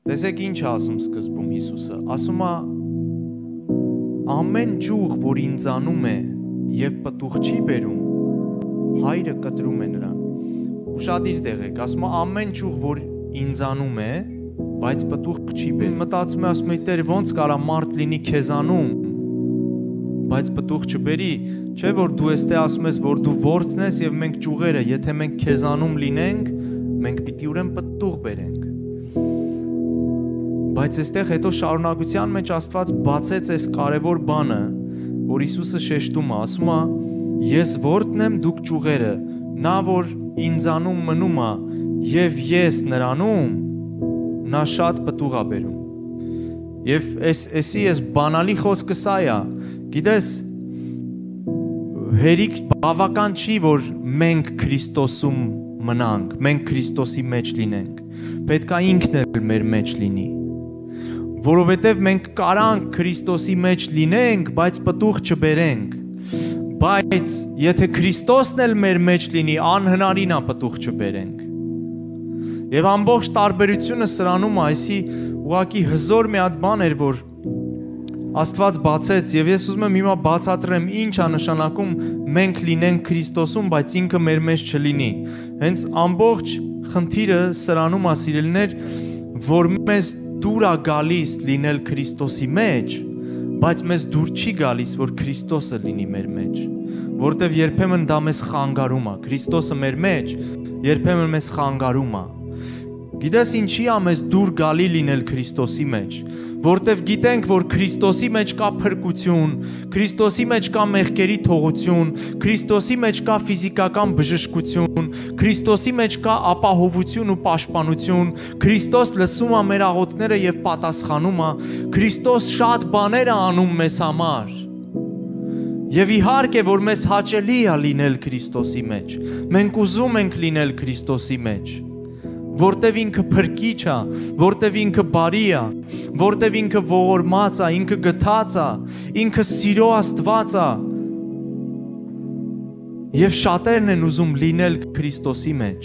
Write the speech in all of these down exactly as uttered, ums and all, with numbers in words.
Տեսեք ինչ ասում սկզբում Հիսուսը, ասում է ամեն ճյուղ, որ ինձանում է եւ պտուղ չի բերում, հայրը կտրում է նրան։ Ուշադիր եղեք, ասում է ամեն ճյուղ, որ ինձանում է, բայց պտուղ չի բերում։ Մտածում է, ասում է Տեր, ոնց կարա մարդ լինի քեզանում, բայց պտուղ չբերի, չէ՞ որ դու էստե ասում ես, որ դու որդն ես եւ մենք ճյուղերը, եթե մենք քեզանում լինենք, մենք պիտի ուրեմն պտուղ բերենք։ Բայց այստեղ հետո շարունակության մեջ Աստված բացեց այս կարևոր բանը, որ Հիսուսը շեշտում է, ասում է. Ես որդն եմ, դուք ճյուղերը, նա որ ինձանում մնում է եւ ես նրանում, նա շատ պտուղ է բերում։ Եվ այս էսի այս բանալի խոսքը սա է, գիտես, հերիք բավական չի, որ մենք Քրիստոսում մնանք, մենք Քրիստոսի մեջ լինենք, պետք է ինքն էլ մեր մեջ լինի, որովհետև մենք կարանք Քրիստոսի մեջ լինենք, բայց պտուղ չբերենք, բայց եթե Քրիստոսն էլ մեր մեջ լինի, անհնարին է պտուղ չբերենք։ Եվ ամբողջ տարբերությունը սրանում է, այսի ուղղակի հզոր մի հատ բան էր, որ Աստված բացեց, եւ ես ուզում եմ հիմա բացատրեմ ինչ է նշանակում մենք լինենք Քրիստոսում, բայց ինքը մեր մեջ չլինի։ Հենց ամբողջ խնդիրը սրանում է, սիրելիներ, որ մեզ դուր է գալիս լինել Քրիստոսի մեջ, բայց մեզ դուր չի գալիս, որ Քրիստոսը լինի մեր մեջ, որտեվ երբեմն դա մեզ խանգարում է, Քրիստոսը մեր մեջ երբեմն մեզ խանգարում է։ Գիտես ինչի է մեզ դուր գալի լինել Քրիստոսի մեջ, որտեվ գիտենք, որ Քրիստոսի մեջ կա փրկություն, Քրիստոսի մեջ կա մեղքերի թողություն, Քրիստոսի մեջ կա ֆիզիկական բժշկություն, Քրիստոսի մեջ կա ապահովություն ու պաշտպանություն, Քրիստոս լսում է մեր աղոթքները եւ պատասխանում է, Քրիստոս շատ բաներ է անում մեզ համար։ Եվ իհարկե, որ մեզ հաճելի է լինել Քրիստոսի մեջ, մենք ուզում ենք լինել Քրիստոսի մեջ, որտև ինքը փրկիչ է, որտև ինքը բարի է, որտև ինքը ողորմած է, ինքը գթած է, ինքը սիրո Աստված է։ Եվ շատերն են ուզում լինել Քրիստոսի մեջ։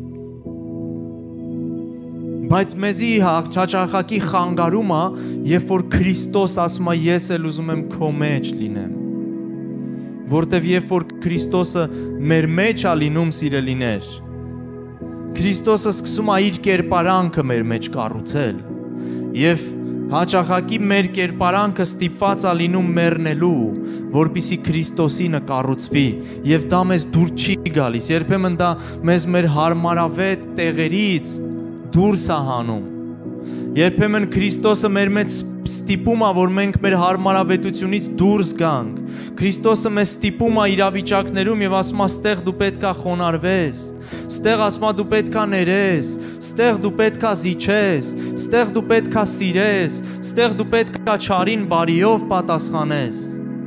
Բայց մեզի հաճախակի խանգարում է, երբ որ Քրիստոս ասում է ես էլ ուզում եմ քո մեջ լինեմ։ Որտև երբ որ Քրիստոսը մեր մեջ է լինում, սիրելիներ, Քրիստոսը սկսում է իր կերպարանքը մեր մեջ կառուցել եւ հաճախակի մեր կերպարանքը ստիպված է լինում մեռնելու, որպեսզի Քրիստոսինը կառուցվի եւ դա մեզ դուր չի գալիս, երբեմն դա մեզ մեր հարմարավետ տեղերից դուրս է հանում, երբեմն Քրիստոսը մեր մեջ ստիպում է, որ մենք մեր հարմարավետությունից դուրս գանք, Քրիստոսը մեզ ստիպում է իրավիճակներում եւ ասում է ստեղ դու պետքա խոնարհվես, ստեղ ասում է դու պետքա ներես, ստեղ դու պետքա զիջես, ստեղ դու պետքա սիրես, ստեղ դու պետքա չարին բարիով պատասխանես։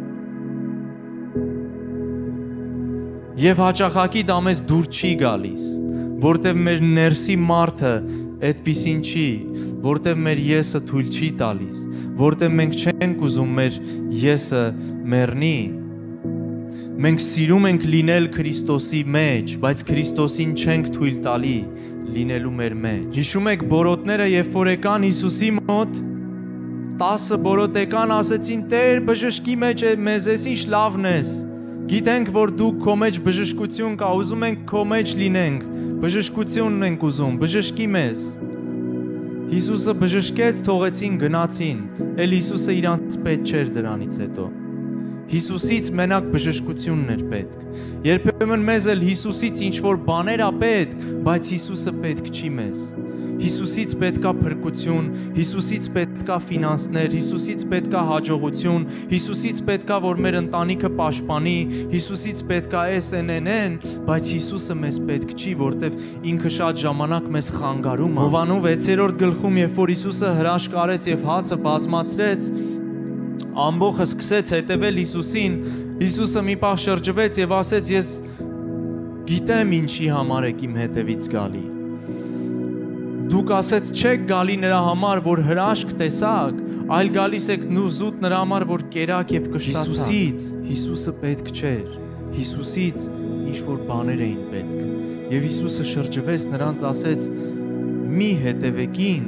Եվ հաճախակի դա մեզ դուր չի գալիս, որտեղ մեր ներսի մարդը այդպիսին չի, որտեղ մեր եսը թույլ չի տալիս, որտեղ մենք չենք ուզում մեր եսը մեռնի։ Մենք սիրում ենք լինել Քրիստոսի մեջ, բայց Քրիստոսին չենք թույլ տալի լինելու մեր մեջ։ Հիշում եք բորոտները, երբ որ եկան Հիսուսի մոտ, տասը բորոտ եկան, ասեցին Տեր, բժշկի մեջ է մեզ, ես ինչ լավն ես։ Գիտենք, որ դու քո մեջ բժշկություն կա, ուզում ենք քո մեջ լինենք, բժշկությունն ենք ուզում, բժշկի մեզ։ Հիսուսը բժշկեց, թողեցին, գնացին, էլ Հիսուսը իրանց պետք չէր դրանից հետո։ Հիսուսից մենակ բժշկությունն էր պետք։ Երբեմն մեզ էլ Հիսուսից ինչ-որ բաներ է պետք, բայց Հիսուսը պետք չի մեզ։ Հիսուսից պետքա փրկություն, Հիսուսից պետքա ֆինանսներ, Հիսուսից պետքա հաջողություն, Հիսուսից պետքա, որ մեր ընտանիքը պաշտպանի, Հիսուսից պետքա էս են են են, բայց Հիսուսը մեզ պետք չի, որտեվ ինքը շատ ժամանակ մեզ խանգարում է։ Հովանու վեցերորդ գլխում, երբ որ Հիսուսը հրաշք արեց եւ հացը բազմացրեց, ամբողջը սկսեց հետևել Հիսուսին, Հիսուսը մի պահ շրջվեց եւ ասեց ես գիտեմ ինչի համար եք իմ հետևից գալի։ Դուք ասեց չեք գալի նրա համար, որ հրաշք տեսակ, այլ գալիս եք նուզուտ նրա համար, որ կերակ եւ կշտացակ։ Հիսուսից, Հիսուսը պետք չէր, Հիսուսից ինչ-որ բաներ էին պետք։ Եվ Հիսուսը շրջվեց նրանց ասեց. մի հետևեք ինձ,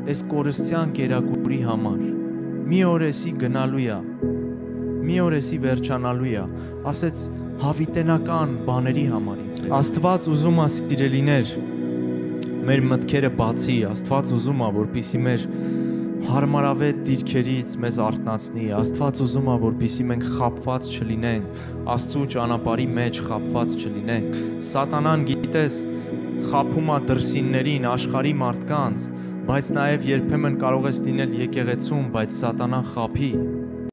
այս կորստյան կերակուրի համար։ Մի օր էսի գնալու է, մի օր էսի վերջանալու է, ասեց հավիտենական բաների համար ինձ հետ։ Աստված ուզում է սիրելիներ մեր մտքերը բացի, Աստված ուզում է, որպեսզի մեր հարմարավետ դիրքերից մեզ արթնացնի, Աստված ուզում է, որպեսզի մենք խաբված չլինենք, Աստծու ճանապարհի մեջ խաբված չլինենք։ Սատանան, գիտես, խաբում է դրսիններին, աշխարհի մարդկանց, բայց նաև երբեմն կարող ես լինել եկեղեցում, բայց սատանան խաբի։